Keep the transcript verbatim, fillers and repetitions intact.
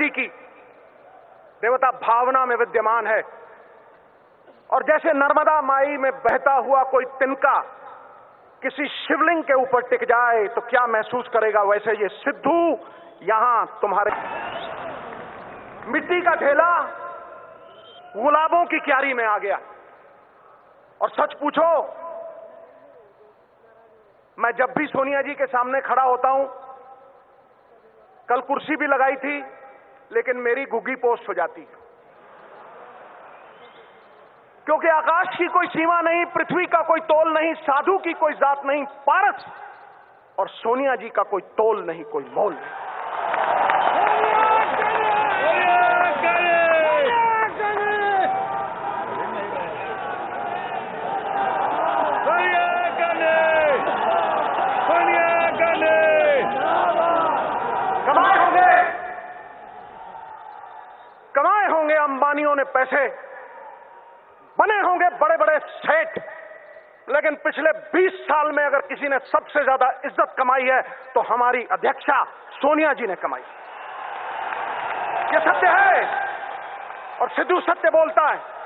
शक्ति की, देवता भावना में विद्यमान है। और जैसे नर्मदा माई में बहता हुआ कोई तिनका किसी शिवलिंग के ऊपर टिक जाए तो क्या महसूस करेगा, वैसे ये सिद्धू यहां तुम्हारे मिट्टी का ढेला गुलाबों की क्यारी में आ गया। और सच पूछो, मैं जब भी सोनिया जी के सामने खड़ा होता हूं, कल कुर्सी भी लगाई थी लेकिन मेरी घुग्गी पोस्ट हो जाती, क्योंकि आकाश की कोई सीमा नहीं, पृथ्वी का कोई तोल नहीं, साधु की कोई जात नहीं, पारस और सोनिया जी का कोई तोल नहीं, कोई मोल नहीं। कमाए होंगे कमाए होंगे अंबानियों ने पैसे, बने होंगे बड़े बड़े सेठ, लेकिन पिछले बीस साल में अगर किसी ने सबसे ज्यादा इज्जत कमाई है तो हमारी अध्यक्षा सोनिया जी ने कमाई। ये सत्य है और सिद्धू सत्य बोलता है।